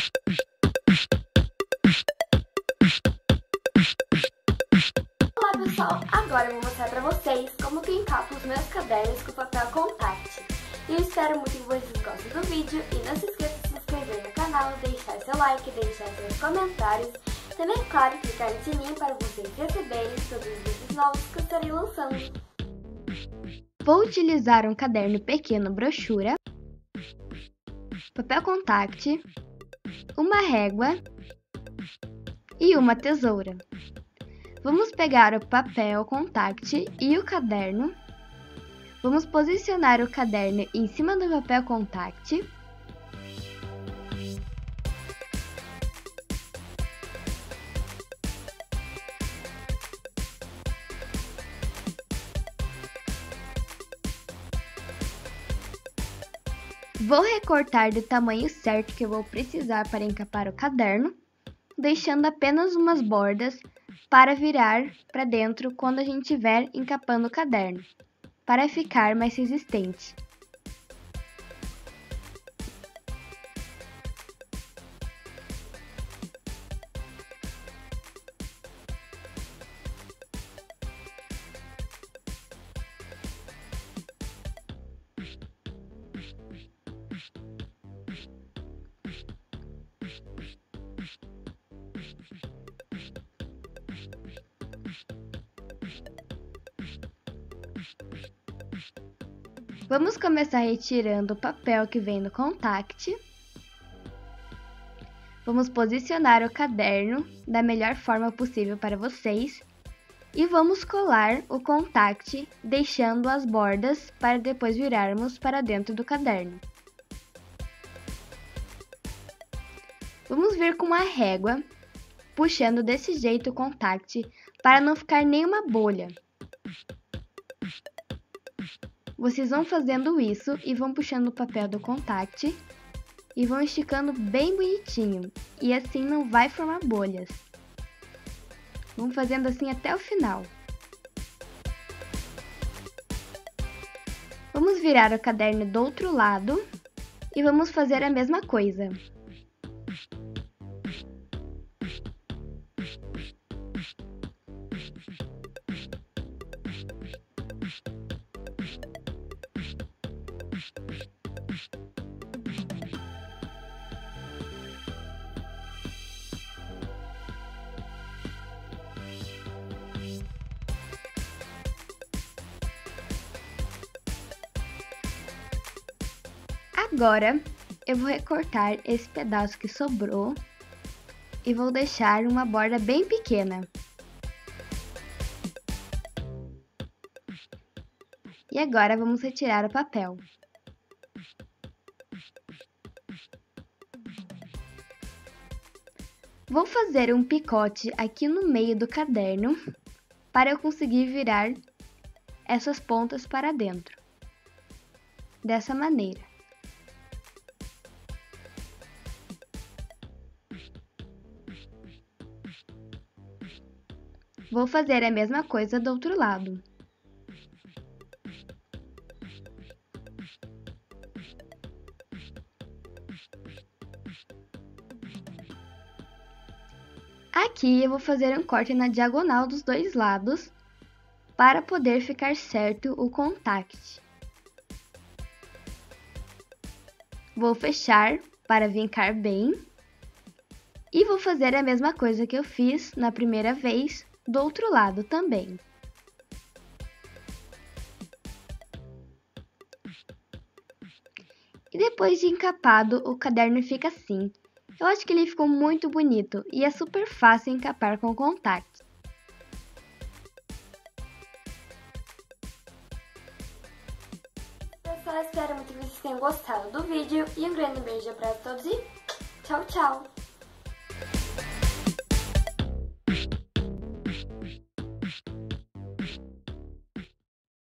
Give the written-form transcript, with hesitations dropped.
Olá pessoal, agora eu vou mostrar pra vocês como que eu encapo os meus cadernos com papel contact. E eu espero muito que vocês gostem do vídeo e não se esqueça de se inscrever no canal, deixar seu like, deixar seus comentários. Também, é claro, clicar no sininho para vocês receberem todos os vídeos novos que eu estarei lançando. Vou utilizar um caderno pequeno brochura, papel contact, uma régua e uma tesoura. Vamos pegar o papel contact e o caderno. Vamos posicionar o caderno em cima do papel contact. Vou recortar do tamanho certo que eu vou precisar para encapar o caderno, deixando apenas umas bordas para virar para dentro quando a gente estiver encapando o caderno, para ficar mais resistente. Vamos começar retirando o papel que vem no contact. Vamos posicionar o caderno da melhor forma possível para vocês. E vamos colar o contact, deixando as bordas para depois virarmos para dentro do caderno. Vamos vir com uma régua, puxando desse jeito o contact, para não ficar nenhuma bolha. Vocês vão fazendo isso e vão puxando o papel do contact e vão esticando bem bonitinho, e assim não vai formar bolhas. Vamos fazendo assim até o final. Vamos virar o caderno do outro lado e vamos fazer a mesma coisa. Agora, eu vou recortar esse pedaço que sobrou e vou deixar uma borda bem pequena. E agora vamos retirar o papel. Vou fazer um picote aqui no meio do caderno para eu conseguir virar essas pontas para dentro. Dessa maneira. Vou fazer a mesma coisa do outro lado. Aqui eu vou fazer um corte na diagonal dos dois lados para poder ficar certo o contact. Vou fechar para vincar bem e vou fazer a mesma coisa que eu fiz na primeira vez do outro lado também. E depois de encapado, o caderno fica assim. Eu acho que ele ficou muito bonito e é super fácil encapar com contact. Pessoal, espero muito que vocês tenham gostado do vídeo e um grande beijo para todos e tchau, tchau!